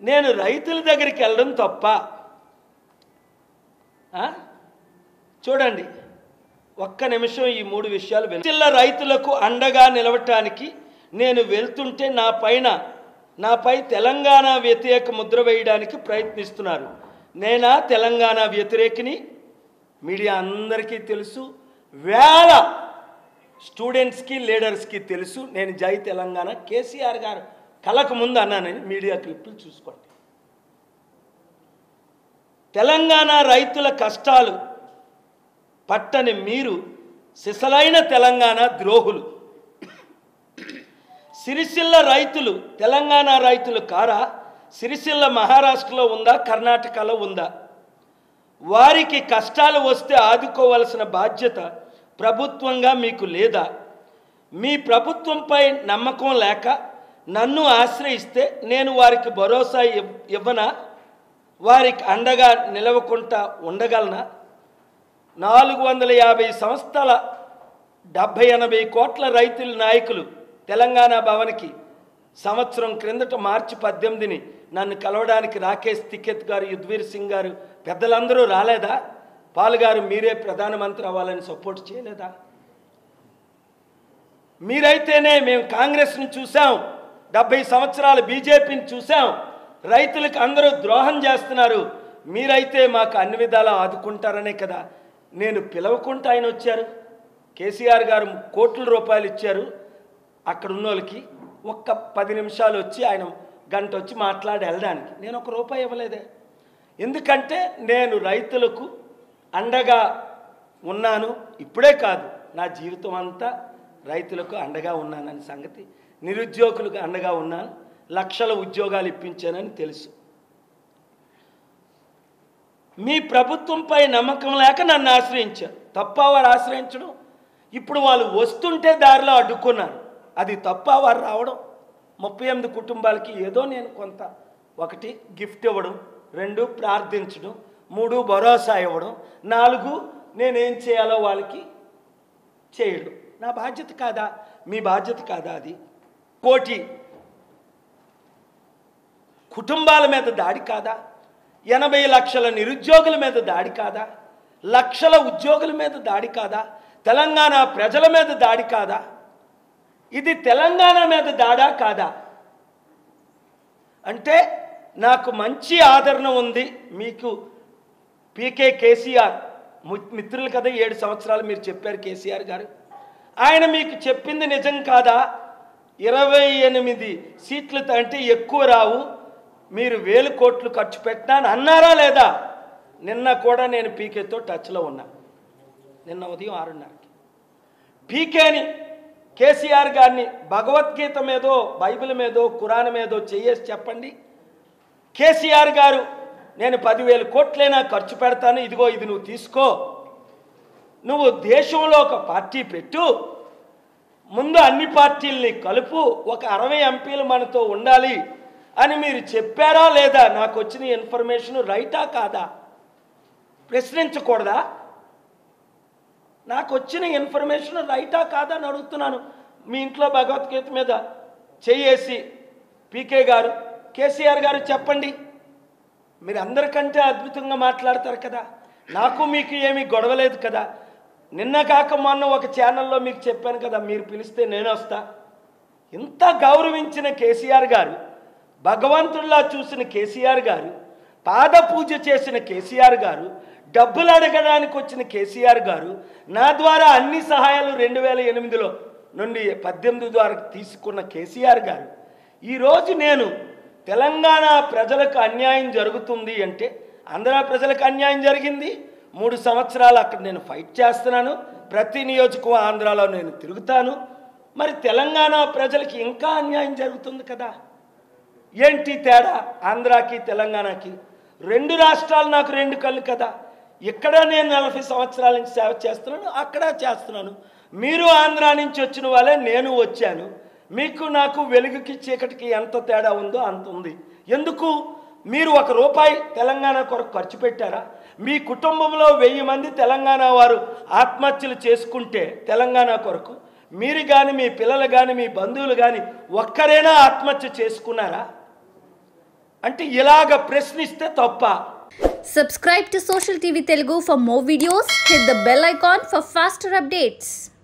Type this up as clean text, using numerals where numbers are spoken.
నేను రైతుల దగ్గరికి వెళ్ళడం తప్ప? చూడండి, ఒక్క నిమిషం ఈ 3 విషయాలు. జిల్లా రైతులకు అండగా నిలవటానికి నేను వెళ్తుంటే నాపై తెలంగాణ వ్యతిరేక ముద్ర వేయడానికి ప్రయత్నిస్తున్నారు. నేనా తెలంగాణ వ్యతిరేకిని? మీడియా అందరికీ తెలుసు, వేల స్టూడెంట్స్కి లీడర్స్కి తెలుసు. నేను జై తెలంగాణ కేసీఆర్ గారు కలకు ముందు అన్నానని మీడియా క్లిప్పులు చూసుకోండి. తెలంగాణ రైతుల కష్టాలు పట్టని మీరు సిసలైన తెలంగాణ ద్రోహులు. సిరిసిల్ల రైతులు తెలంగాణ రైతులు కారా? సిరిసిల్ల మహారాష్ట్రలో ఉందా, కర్ణాటకలో ఉందా? వారికి కష్టాలు వస్తే ఆదుకోవాల్సిన బాధ్యత ప్రభుత్వంగా మీకు లేదా? మీ ప్రభుత్వంపై నమ్మకం లేక నన్ను ఆశ్రయిస్తే నేను వారికి భరోసా ఇవ్వనా? వారికి అండగా నిలవకుండా ఉండగలనా? 450 సంస్థల 70-80 కోట్ల రైతుల నాయకులు తెలంగాణ భవన్కి సంవత్సరం క్రిందట మార్చి 18ని నన్ను కలవడానికి రాకేష్ తికెత్ గారు, యుద్వీర్ సింగ్ గారు, పెద్దలందరూ రాలేదా? పాల్ గారు మీరే ప్రధానమంత్రి అవ్వాలని సపోర్ట్ చేయలేదా? మీరైతేనే మేము కాంగ్రెస్ని చూసాం, 70 సంవత్సరాలు బీజేపీని చూసాం, రైతులకు అందరూ ద్రోహం చేస్తున్నారు, మీరైతే మాకు అన్ని విధాలా ఆదుకుంటారనే కదా నేను పిలవకుండా ఆయన వచ్చారు. కేసీఆర్ గారు కోట్ల రూపాయలు ఇచ్చారు అక్కడ ఉన్న వాళ్ళకి. ఒక్క 10 నిమిషాలు వచ్చి ఆయన గంట వచ్చి మాట్లాడి వెళ్ళడానికి. నేను ₹1 ఇవ్వలేదే. ఎందుకంటే నేను రైతులకు అండగా ఉన్నాను. ఇప్పుడే కాదు, నా జీవితం అంతా రైతులకు అండగా ఉన్నానని సంగతి, నిరుద్యోగులకు అండగా ఉన్నాను, లక్షల ఉద్యోగాలు ఇప్పించానని తెలుసు. మీ ప్రభుత్వంపై నమ్మకం లేక నన్ను ఆశ్రయించారు. తప్ప వారు ఆశ్రయించడం? ఇప్పుడు వాళ్ళు వస్తుంటే దారిలో అడ్డుకున్నారు. అది తప్ప వారు రావడం? 38 కుటుంబాలకి ఏదో నేను కొంత 1 గిఫ్ట్ ఇవ్వడం, 2 ప్రార్థించడం, 3 భరోసా ఇవ్వడం, 4 నేనేం చేయాలో వాళ్ళకి చేయడం నా బాధ్యత కాదా? మీ బాధ్యత కాదా? అది 1 కోటి కుటుంబాల మీద దాడి కాదా? 80 లక్షల నిరుద్యోగుల మీద దాడి కాదా? లక్షల ఉద్యోగుల మీద దాడి కాదా? తెలంగాణ ప్రజల మీద దాడి కాదా? ఇది తెలంగాణ మీద దాడా కాదా? అంటే నాకు మంచి ఆదరణ ఉంది. మీకు పీకే కేసీఆర్ మిత్రులు కదా, 7 సంవత్సరాలు మీరు చెప్పారు కేసీఆర్ గారు. ఆయన మీకు చెప్పింది నిజం కాదా? 28 సీట్లు అంటే ఎక్కువ రావు, మీరు 1000 కోట్లు ఖర్చు పెట్టినా అన్నారా లేదా? నిన్న కూడా నేను పీకేతో టచ్లో ఉన్నా. నిన్న ఉదయం 6:30కి పీకేని, కేసీఆర్ గారిని భగవద్గీత మీదో, బైబిల్ మీదో, ఖురాన్ మీదో చేయేసి చెప్పండి. కేసీఆర్ గారు నేను 10,000 కోట్లైనా ఖర్చు పెడతాను, ఇదిగో ఇది నువ్వు తీసుకో, నువ్వు దేశంలో ఒక పార్టీ పెట్టు, ముందు అన్ని పార్టీల్ని కలుపు, ఒక 60 ఎంపీలు మనతో ఉండాలి అని మీరు చెప్పారా లేదా? నాకు వచ్చిన ఇన్ఫర్మేషన్ రైటా కాదా? ప్రశ్నించకూడదా? నాకు వచ్చిన ఇన్ఫర్మేషన్ రైటా కాదా అని అడుగుతున్నాను. మీ ఇంట్లో భగవద్గీత మీద చేయేసి పీకే గారు, కేసీఆర్ గారు చెప్పండి. మీరు అందరికంటే అద్భుతంగా మాట్లాడతారు కదా, నాకు మీకు ఏమీ గొడవలేదు కదా. నిన్న కాక మొన్న ఒక ఛానల్లో మీకు చెప్పాను కదా, మీరు పిలిస్తే నేను వస్తా. ఇంత గౌరవించిన కేసీఆర్ గారు, భగవంతుడిలా చూసిన కేసీఆర్ గారు, పాద పూజ చేసిన కేసీఆర్ గారు, డబ్బులు అడగడానికి వచ్చిన కేసీఆర్ గారు, నా ద్వారా అన్ని సహాయాలు 2008 నుండి 18 ద్వారా తీసుకున్న కేసీఆర్ గారు, ఈరోజు నేను తెలంగాణ ప్రజలకు అన్యాయం జరుగుతుంది అంటే, ఆంధ్ర ప్రజలకు అన్యాయం జరిగింది, 3 సంవత్సరాలు అక్కడ నేను ఫైట్ చేస్తున్నాను, ప్రతి నియోజకవర్గం ఆంధ్రాలో నేను తిరుగుతాను, మరి తెలంగాణ ప్రజలకి ఇంకా అన్యాయం జరుగుతుంది కదా. ఏంటి తేడా? ఆంధ్రాకి తెలంగాణకి 2 రాష్ట్రాలు నాకు 2 కళ్ళు కదా. ఇక్కడ నేను 40 సంవత్సరాల నుంచి సేవ చేస్తున్నాను, అక్కడ చేస్తున్నాను. మీరు ఆంధ్ర నుంచి వచ్చిన వాళ్ళే, నేను వచ్చాను. మీకు నాకు వెలుగుకి చీకటికి ఎంత తేడా ఉందో అంత ఉంది. ఎందుకు? మీరు ₹1 తెలంగాణ కొరకు ఖర్చు పెట్టారా? మీ కుటుంబంలో 1000 మంది తెలంగాణ వారు ఆత్మహత్యలు చేసుకుంటే తెలంగాణ కొరకు మీరు కానీ, మీ పిల్లలు కానీ, మీ బంధువులు కానీ ఒక్కరైనా ఆత్మహత్య చేసుకున్నారా? అంటే ఇలాగ ప్రశ్నిస్తే తప్ప? Subscribe to Social TV Telugu for more videos. Hit the bell icon for faster updates.